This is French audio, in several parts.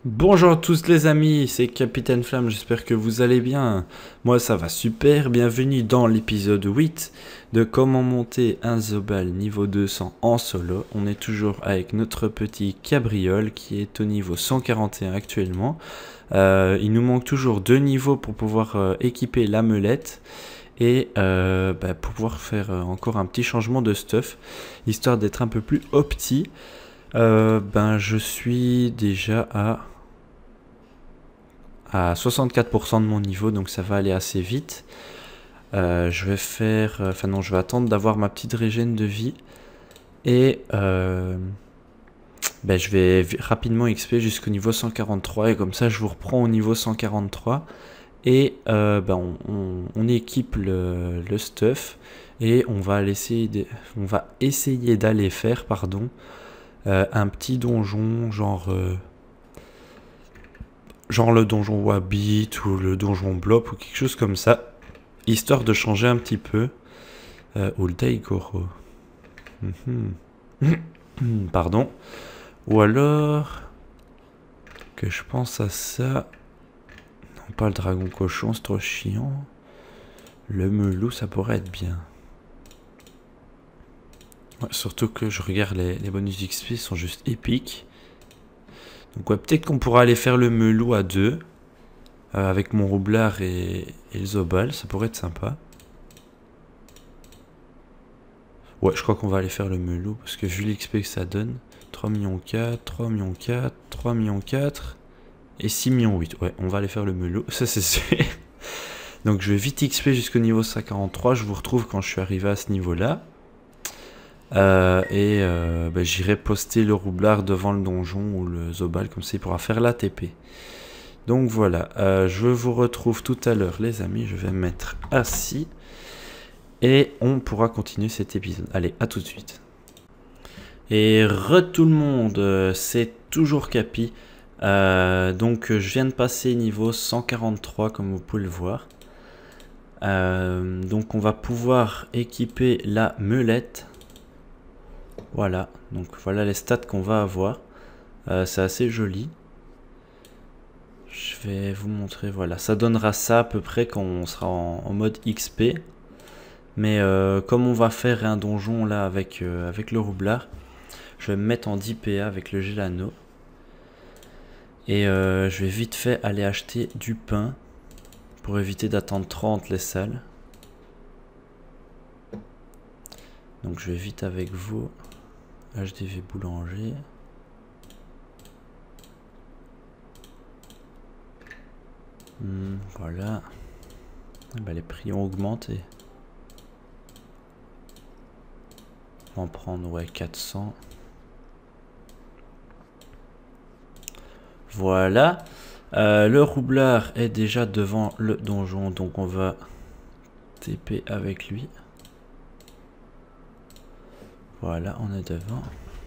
Bonjour à tous les amis, c'est Capitaine Flamme, j'espère que vous allez bien. Moi ça va super, bienvenue dans l'épisode 8 de comment monter un Zobal niveau 200 en solo. On est toujours avec notre petit cabriole qui est au niveau 141 actuellement. Il nous manque toujours 2 niveaux pour pouvoir équiper la meulette et pour pouvoir faire encore un petit changement de stuff, histoire d'être un peu plus opti. Je suis déjà à 64% de mon niveau, donc ça va aller assez vite. Je vais faire... Enfin non, je vais attendre d'avoir ma petite régène de vie. Et je vais rapidement XP jusqu'au niveau 143. Et comme ça, je vous reprends au niveau 143. Et on équipe le stuff. Et on va essayer d'aller faire, un petit donjon, genre le donjon Wabbit ou le donjon Blop ou quelque chose comme ça, histoire de changer un petit peu. Ou le Daigoro. Pardon. Ou alors que je pense à ça. Non, pas le dragon cochon, c'est trop chiant. Le melou, ça pourrait être bien. Ouais, surtout que je regarde les bonus XP sont juste épiques. Donc ouais, peut-être qu'on pourra aller faire le melou à deux. Avec mon roublard et le Zobal, ça pourrait être sympa. Ouais, je crois qu'on va aller faire le melou, parce que vu l'XP que ça donne, 3 millions 4, 3 millions 4, 3 millions 4 et 6 millions 8. Ouais, on va aller faire le melou, ça c'est sûr. Donc je vais vite XP jusqu'au niveau 143, je vous retrouve quand je suis arrivé à ce niveau-là. J'irai poster le roublard devant le donjon ou le Zobal, comme ça il pourra faire la TP. Donc voilà, je vous retrouve tout à l'heure les amis, je vais me mettre assis. Et on pourra continuer cet épisode. Allez, à tout de suite. Et tout le monde, c'est toujours Capi. Je viens de passer niveau 143 comme vous pouvez le voir. Donc on va pouvoir équiper la meulette. Voilà, donc voilà les stats qu'on va avoir. C'est assez joli. Je vais vous montrer, voilà, ça donnera ça à peu près quand on sera en mode XP. Mais comme on va faire un donjon là avec le roublard, je vais me mettre en 10 PA avec le Gelano. Et je vais vite fait aller acheter du pain pour éviter d'attendre 30 les salles. Donc je vais vite avec vous. HDV boulanger. Voilà. Les prix ont augmenté. On va en prendre, ouais, 400. Voilà. Le roublard est déjà devant le donjon, donc on va TP avec lui. Voilà, on est devant.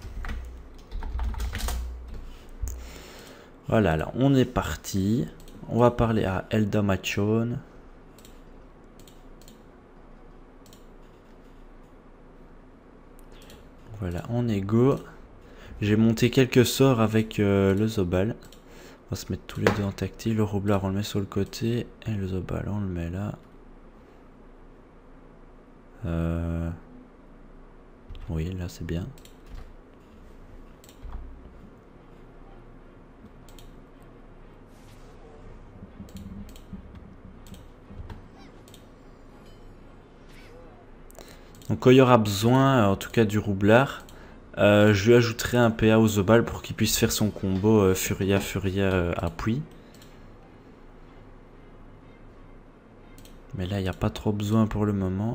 Voilà, là, on est parti. On va parler à Elda Machon. Voilà, on est go. J'ai monté quelques sorts avec le Zobal. On va se mettre tous les deux en tactile. Le roublard, on le met sur le côté. Et le Zobal, on le met là. Oui, là, c'est bien. Donc quand il y aura besoin, en tout cas du roublard, je lui ajouterai un PA au Zobal pour qu'il puisse faire son combo Furia appui. Mais là il n'y a pas trop besoin pour le moment.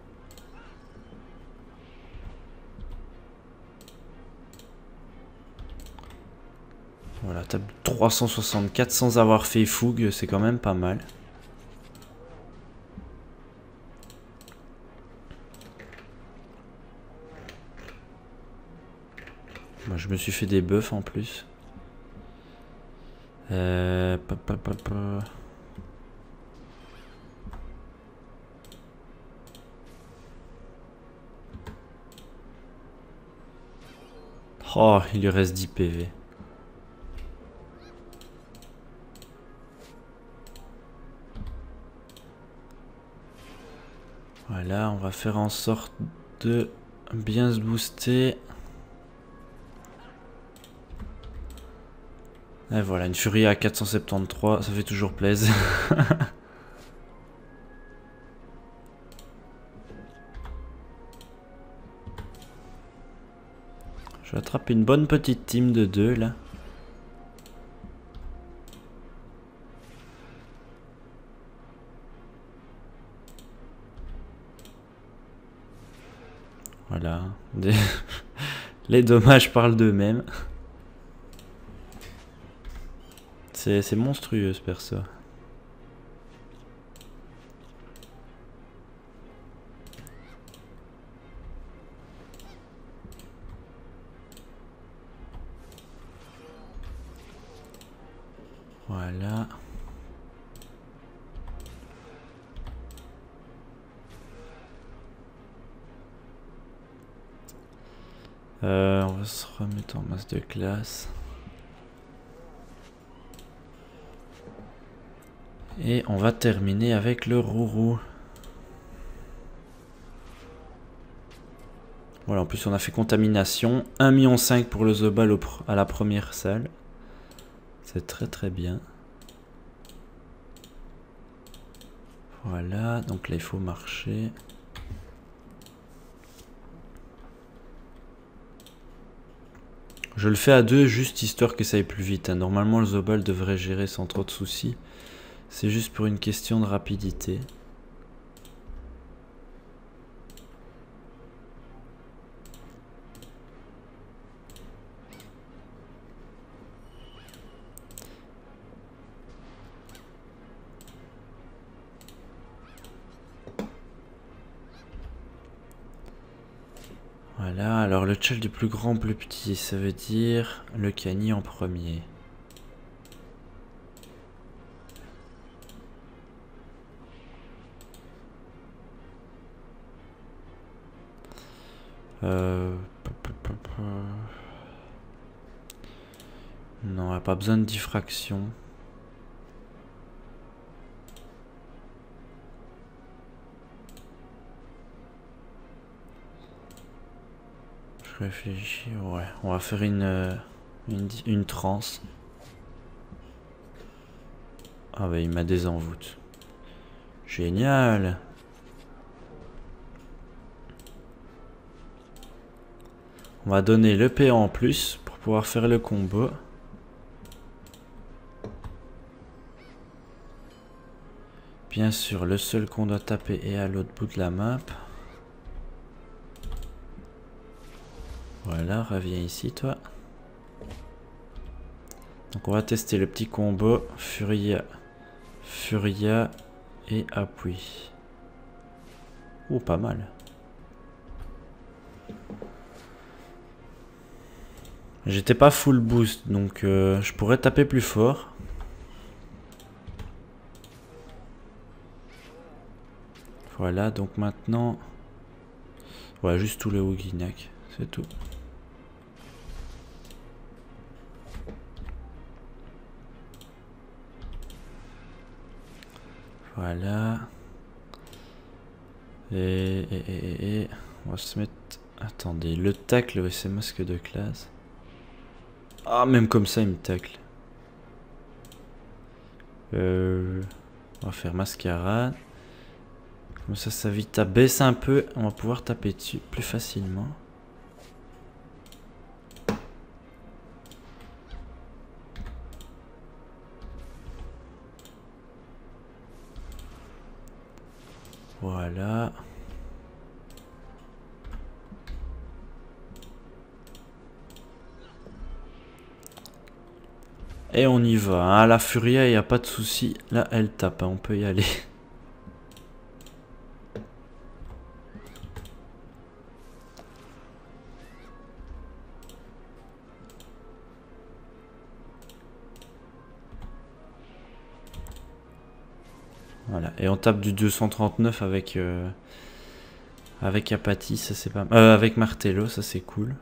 Voilà, tape 364 sans avoir fait fougue, c'est quand même pas mal. Moi, je me suis fait des buffs en plus. Oh, il lui reste 10 PV. Voilà, on va faire en sorte de bien se booster. Et voilà, une furie à 473, ça fait toujours plaisir. Je vais attraper une bonne petite team de 2 là. Voilà. Les dommages parlent d'eux-mêmes. C'est monstrueux ce perso. Voilà. On va se remettre en masse de classe. Et on va terminer avec le Rourou. Voilà, en plus on a fait contamination. 1,5 million pour le Zobal à la première salle. C'est très très bien. Voilà, donc là il faut marcher. Je le fais à 2 juste histoire que ça aille plus vite. Hein. Normalement le Zobal devrait gérer sans trop de soucis. C'est juste pour une question de rapidité. Voilà, alors le tchal du plus grand plus petit, ça veut dire le cani en premier. Non, on n'a pas besoin de diffraction. Je réfléchis, ouais, on va faire une transe. Ah bah il m'a désenvoûté. Génial. On va donner le PA en plus pour pouvoir faire le combo. Bien sûr, le seul qu'on doit taper est à l'autre bout de la map. Voilà, reviens ici toi. Donc on va tester le petit combo Furia, Furia et appui. Oh, pas mal. J'étais pas full boost, donc je pourrais taper plus fort. Voilà, donc maintenant... Ouais, juste tout le Woginak, c'est tout. Voilà. Et on va se mettre... Attendez, le tacle, c'est masque de classe. Ah, même comme ça, il me tacle. On va faire mascarade. Comme ça vite baisse un peu. On va pouvoir taper dessus plus facilement. Voilà. Et on y va. Hein. La Furia, il n'y a pas de souci. Là, elle tape. Hein. On peut y aller. Voilà. Et on tape du 239 avec Apathy. Ça, c'est pas... avec Martello. Ça, c'est cool.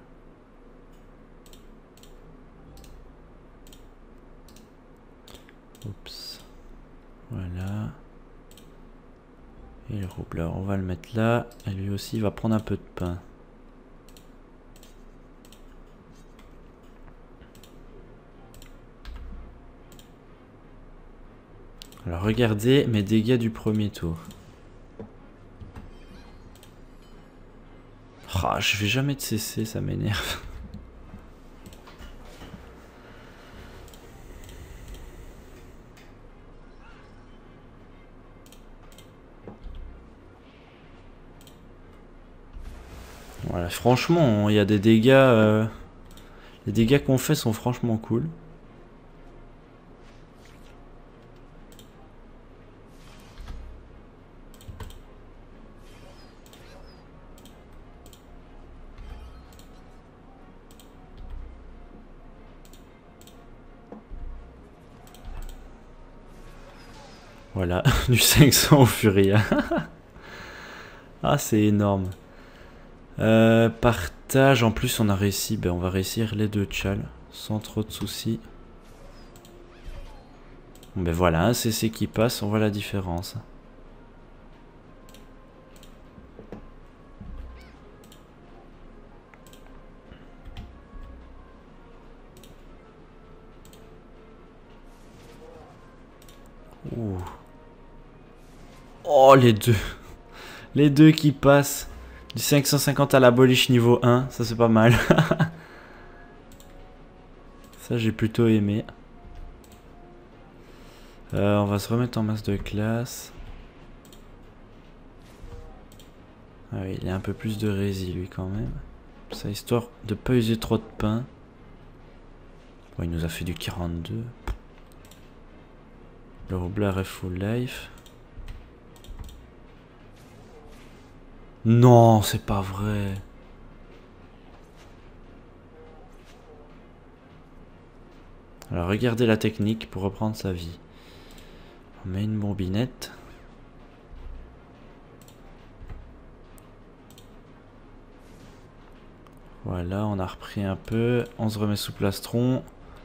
Oups. Voilà. Et le roubleur, on va le mettre là. Et lui aussi, il va prendre un peu de pain. Alors regardez mes dégâts du premier tour. Oh, je vais jamais de cesser, ça m'énerve. Voilà, franchement, il y a des dégâts. Les dégâts qu'on fait sont franchement cool. Voilà, du 500 au Furia. Ah, c'est énorme. Partage, en plus on a réussi, ben on va réussir les 2 tchals, sans trop de soucis. Bon, ben voilà, un CC qui passe, on voit la différence. Ouh. Oh, les deux. Les deux qui passent. Du 550 à l'abolish niveau 1, ça c'est pas mal. Ça j'ai plutôt aimé. On va se remettre en masse de classe. Ah oui, il y a un peu plus de rési lui quand même. Ça histoire de pas user trop de pain. Bon, il nous a fait du 42. Le roublard est full life. Non, c'est pas vrai. Alors regardez la technique pour reprendre sa vie. On met une bombinette. Voilà, on a repris un peu. On se remet sous plastron.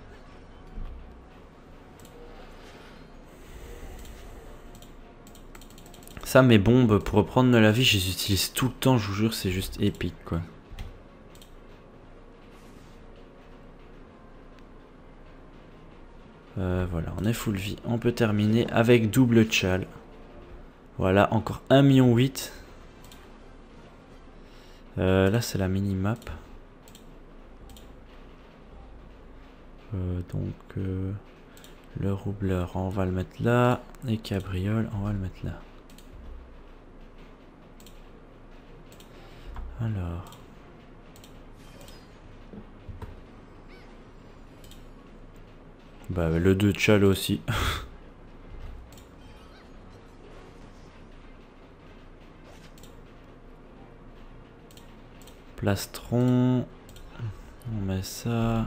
Ça, mes bombes, pour reprendre de la vie, je les utilise tout le temps, je vous jure, c'est juste épique, quoi. Voilà, on est full vie. On peut terminer avec double tchal. Voilà, encore 1,8 million. Là, c'est la mini-map. Le roubleur, on va le mettre là. Et cabriole, on va le mettre là. Alors. Bah, le 2 tchal aussi. Plastron. On met ça.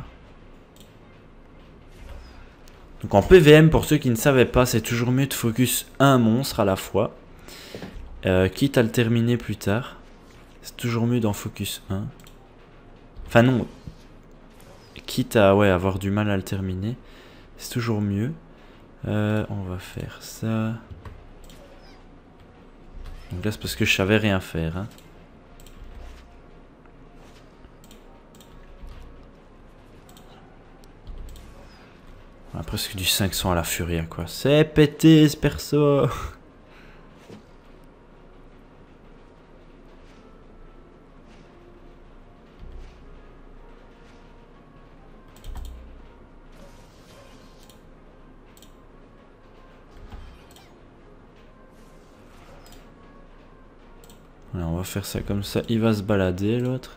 Donc en PVM, pour ceux qui ne savaient pas, c'est toujours mieux de focus un monstre à la fois. Quitte à le terminer plus tard. C'est toujours mieux d'en focus un. Enfin non. Quitte à avoir du mal à le terminer. C'est toujours mieux. On va faire ça. Donc là c'est parce que je savais rien faire. Hein. On a presque du 500 à la Furia quoi. C'est pété ce perso. Voilà, on va faire ça comme ça. Il va se balader l'autre.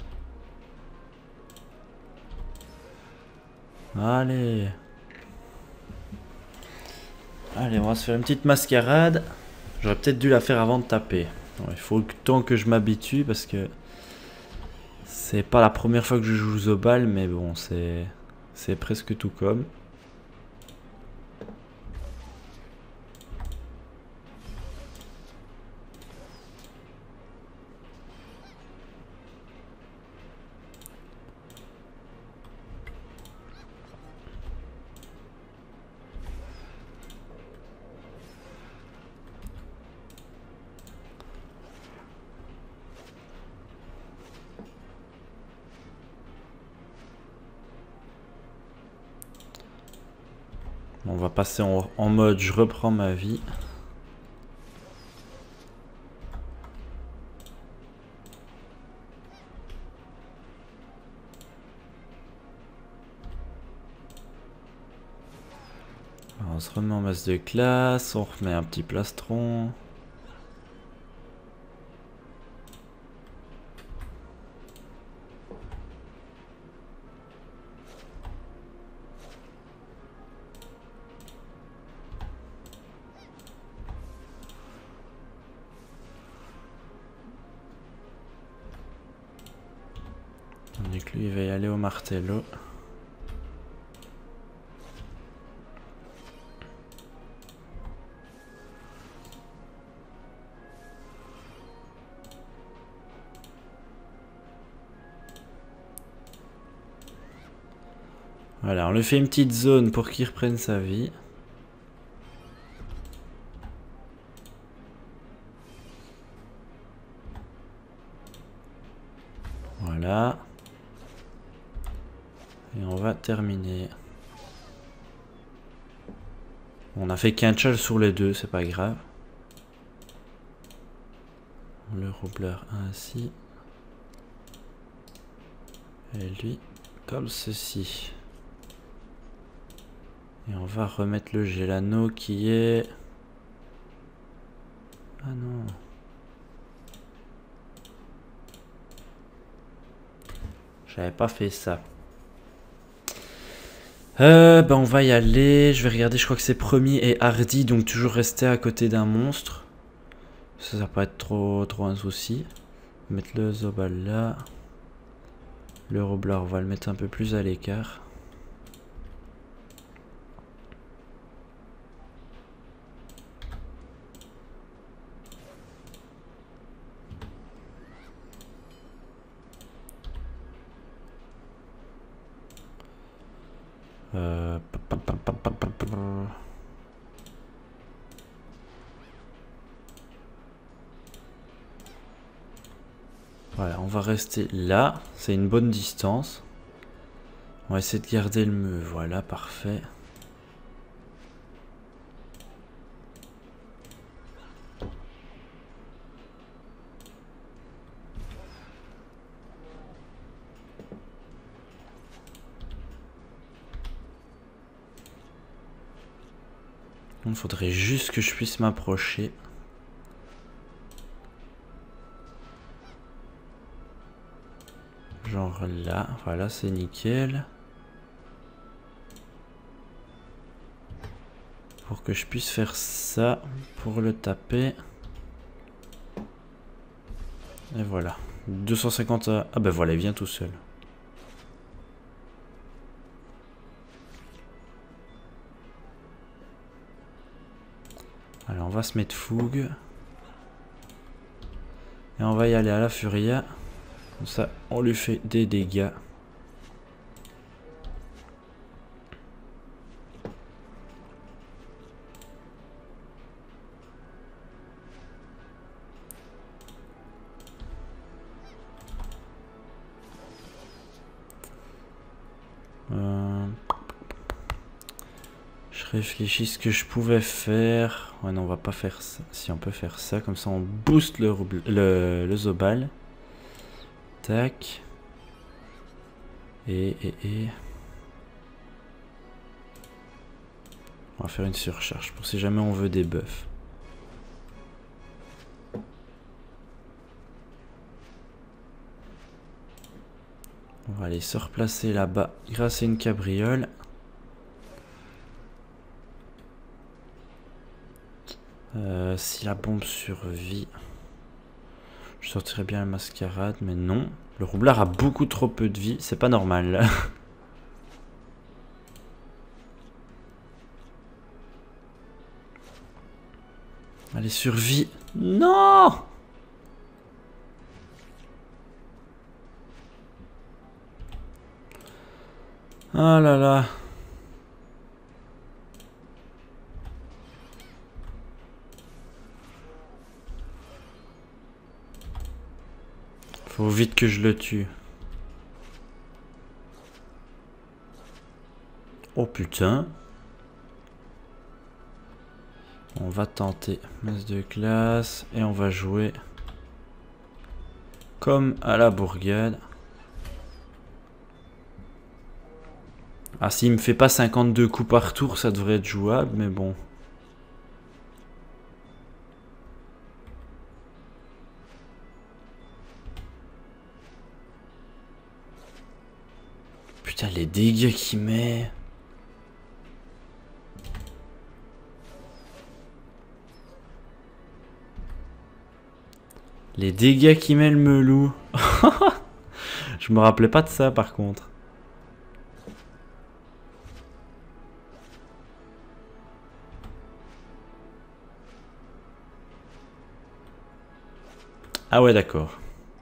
Allez. Allez, on va se faire une petite mascarade. J'aurais peut-être dû la faire avant de taper. Bon, il faut le temps que je m'habitue parce que c'est pas la première fois que je joue Zobal, mais bon, c'est presque tout comme. On va passer en mode je reprends ma vie. Alors, on se remet en masse de classe, on remet un petit plastron. On dit que lui il va y aller au martello. Voilà, on lui fait une petite zone pour qu'il reprenne sa vie. Voilà. Et on va terminer. On a fait qu'un chal sur les deux, c'est pas grave. Le roubleur ainsi. Et lui, comme ceci. Et on va remettre le Gelano qui est... Ah non. J'avais pas fait ça. Ben on va y aller. Je vais regarder, je crois que c'est premier et hardy. Donc toujours rester à côté d'un monstre. Ça va pas être trop un souci. Mettre le Zobal là. Le Roblar, on va le mettre un peu plus à l'écart. Voilà, on va rester là. C'est une bonne distance. On va essayer de garder le meu. Voilà, parfait. Il faudrait juste que je puisse m'approcher. Genre là, voilà, c'est nickel. Pour que je puisse faire ça, pour le taper. Et voilà. 250... Ah ben voilà, il vient tout seul. Alors on va se mettre fougue. Et on va y aller à la furia. Comme ça, on lui fait des dégâts. Je réfléchis ce que je pouvais faire. Ouais non, on va pas faire ça. Si on peut faire ça, comme ça on booste le Zobal. Tac. Et... On va faire une surcharge pour si jamais on veut des buffs. On va aller se replacer là-bas grâce à une cabriole. Si la bombe survit, je sortirais bien la mascarade, mais non. Le roublard a beaucoup trop peu de vie, c'est pas normal. Allez, survie. Non! Ah là là. Faut vite que je le tue. Oh putain. On va tenter masse de classe et on va jouer comme à la bourgade. Ah, s'il me fait pas 52 coups par tour, ça devrait être jouable, mais bon. Putain, les dégâts qu'il met. Les dégâts qu'il met le melou. Je me rappelais pas de ça par contre. Ah ouais, d'accord.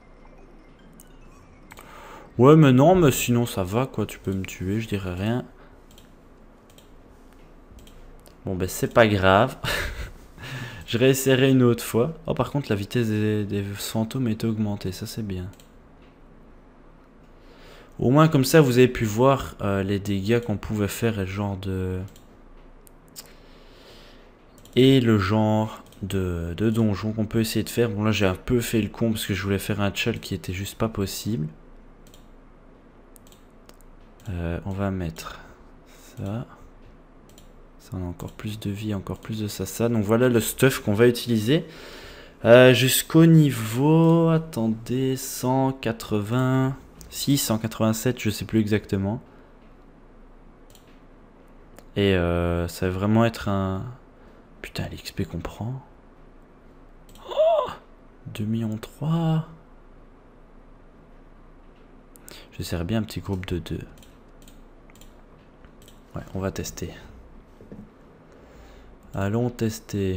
Ouais, mais non, mais sinon ça va quoi, tu peux me tuer, je dirais rien. Bon ben c'est pas grave. Je réessayerai une autre fois. Oh, par contre la vitesse des fantômes est augmentée, ça c'est bien. Au moins comme ça vous avez pu voir les dégâts qu'on pouvait faire et le genre de... Et le genre de donjon qu'on peut essayer de faire. Bon là j'ai un peu fait le con parce que je voulais faire un chal qui était juste pas possible. On va mettre ça. Ça on a encore plus de vie, encore plus de ça. Donc voilà le stuff qu'on va utiliser. Jusqu'au niveau... Attendez, 186, 187, je sais plus exactement. Et ça va vraiment être un... Putain, l'XP qu'on prend. Oh, 2 millions 3. J'essaierai bien un petit groupe de 2. Ouais, on va tester. Allons tester.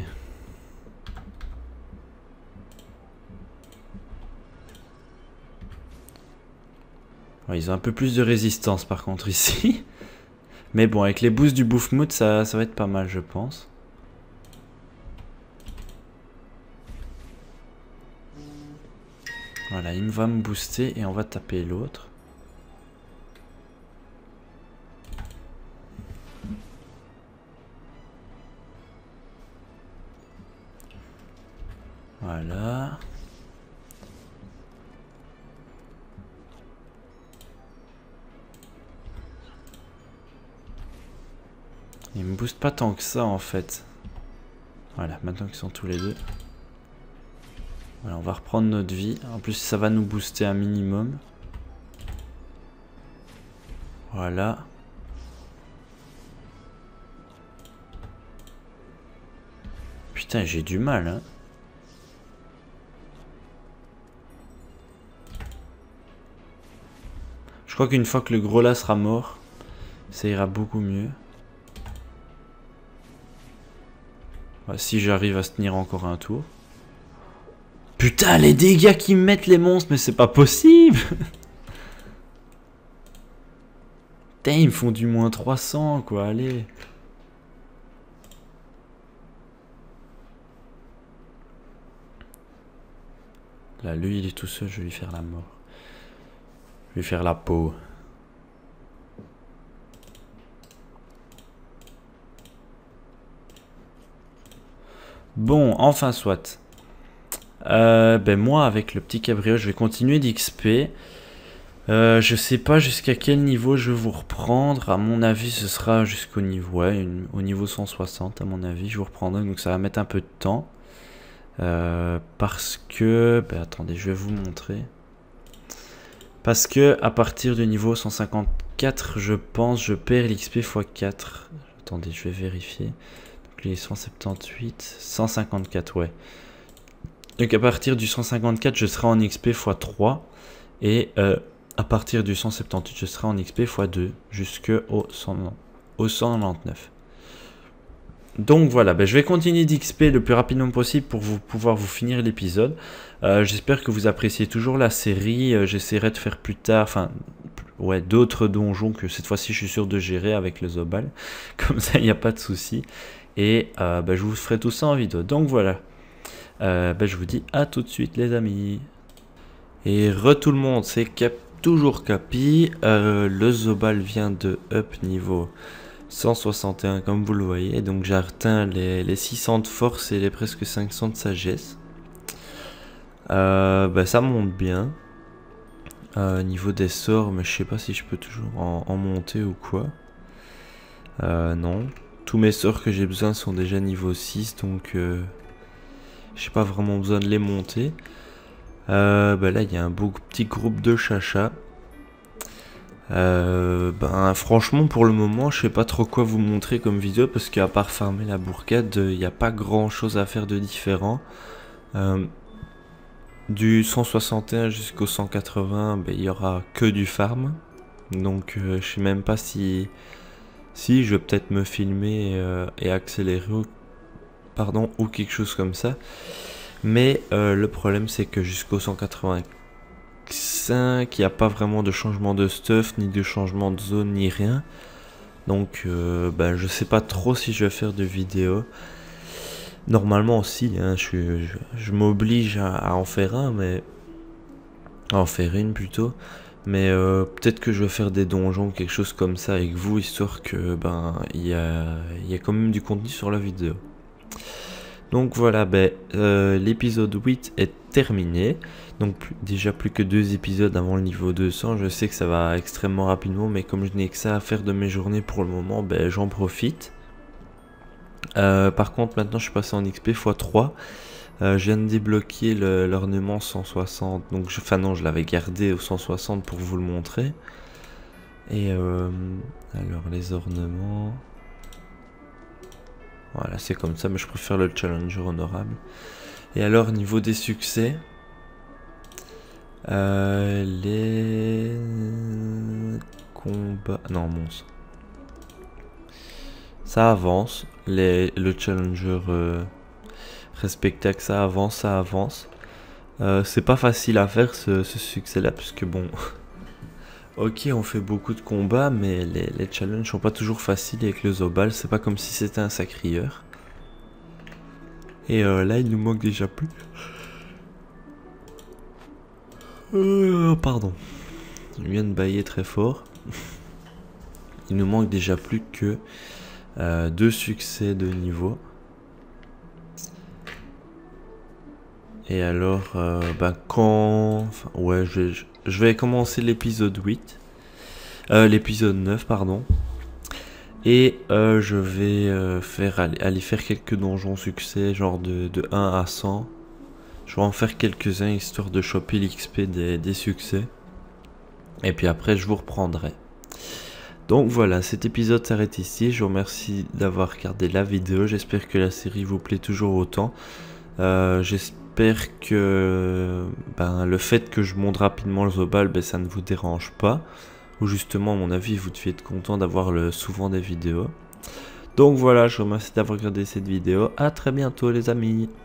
Ouais, ils ont un peu plus de résistance par contre ici. Mais bon, avec les boosts du Boufmout, ça va être pas mal, je pense. Voilà, il va me booster et on va taper l'autre. Voilà. Il me booste pas tant que ça en fait. Voilà, maintenant qu'ils sont tous les deux. Voilà, on va reprendre notre vie. En plus, ça va nous booster un minimum. Voilà. Putain, j'ai du mal, hein. Je crois qu'une fois que le gros là sera mort, ça ira beaucoup mieux. Ouais, si j'arrive à se tenir encore un tour. Putain, les dégâts qu'ils mettent les monstres, mais c'est pas possible. Putain, ils me font du moins 300 quoi, allez. Là, lui il est tout seul, je vais lui faire la mort. Je vais lui faire la peau. Bon, enfin soit. Ben moi avec le petit cabriole je vais continuer d'XP. Je sais pas jusqu'à quel niveau je vais vous reprendre. À mon avis ce sera jusqu'au niveau, ouais, au niveau 160 à mon avis je vous reprendrai. Donc ça va mettre un peu de temps. Parce que... Ben attendez, je vais vous montrer. Parce que à partir du niveau 154 je pense je perds l'XP x 4. Attendez, je vais vérifier. Donc les 178, 154 ouais. Donc à partir du 154 je serai en XP x 3 et à partir du 178 je serai en XP x 2 jusqu'au 199. Donc voilà, ben, je vais continuer d'XP le plus rapidement possible pour pouvoir vous finir l'épisode. J'espère que vous appréciez toujours la série. J'essaierai de faire plus tard, enfin ouais, d'autres donjons que cette fois-ci je suis sûr de gérer avec le Zobal. Comme ça il n'y a pas de souci. Et ben, je vous ferai tout ça en vidéo. Donc voilà. Ben, je vous dis à tout de suite les amis. Et tout le monde, c'est toujours Capi. Le Zobal vient de up niveau 161 comme vous le voyez, donc j'ai atteint les 600 de force et les presque 500 de sagesse. Ça monte bien. Niveau des sorts, mais je sais pas si je peux toujours en monter ou quoi. Non. Tous mes sorts que j'ai besoin sont déjà niveau 6, donc j'ai pas vraiment besoin de les monter. Là il y a un beau petit groupe de chachas. Franchement pour le moment je sais pas trop quoi vous montrer comme vidéo, parce qu'à part farmer la bourgade, il n'y a pas grand chose à faire de différent. Du 161 jusqu'au 180, il y aura que du farm. Donc je sais même pas si je vais peut-être me filmer et accélérer ou quelque chose comme ça. Mais le problème c'est que jusqu'au 185, il n'y a pas vraiment de changement de stuff, ni de changement de zone, ni rien. Donc je sais pas trop si je vais faire de vidéos. Normalement aussi, hein, je m'oblige à en faire une plutôt. Mais peut-être que je vais faire des donjons, quelque chose comme ça avec vous, histoire que il y a quand même du contenu sur la vidéo. Donc voilà, l'épisode 8 est terminé. Donc déjà plus que 2 épisodes avant le niveau 200. Je sais que ça va extrêmement rapidement, mais comme je n'ai que ça à faire de mes journées pour le moment, j'en profite. Par contre maintenant je suis passé en XP x3. Je viens de débloquer l'ornement 160. Donc je l'avais gardé au 160 pour vous le montrer. Et alors les ornements, voilà, c'est comme ça, mais je préfère le challenger honorable. Et alors niveau des succès, les combats, non monstre, ça avance. Le challenger respectacle, ça avance. C'est pas facile à faire ce succès là, puisque bon ok, on fait beaucoup de combats, mais les challenges sont pas toujours faciles avec le Zobal. C'est pas comme si c'était un sacrieur. Et là il nous manque déjà plus, pardon, je viens de bailler très fort. Il nous manque déjà plus que 2 succès de niveau. Et alors, je vais commencer l'épisode 8. L'épisode 9, pardon. Et je vais aller faire quelques donjons succès, genre de 1 à 100. Je vais en faire quelques-uns, histoire de choper l'XP des succès. Et puis après, je vous reprendrai. Donc voilà, cet épisode s'arrête ici. Je vous remercie d'avoir regardé la vidéo. J'espère que la série vous plaît toujours autant. J'espère que le fait que je monte rapidement le Zobal, ça ne vous dérange pas. Ou justement, à mon avis, vous deviez être content d'avoir souvent des vidéos. Donc voilà, je vous remercie d'avoir regardé cette vidéo. À très bientôt les amis.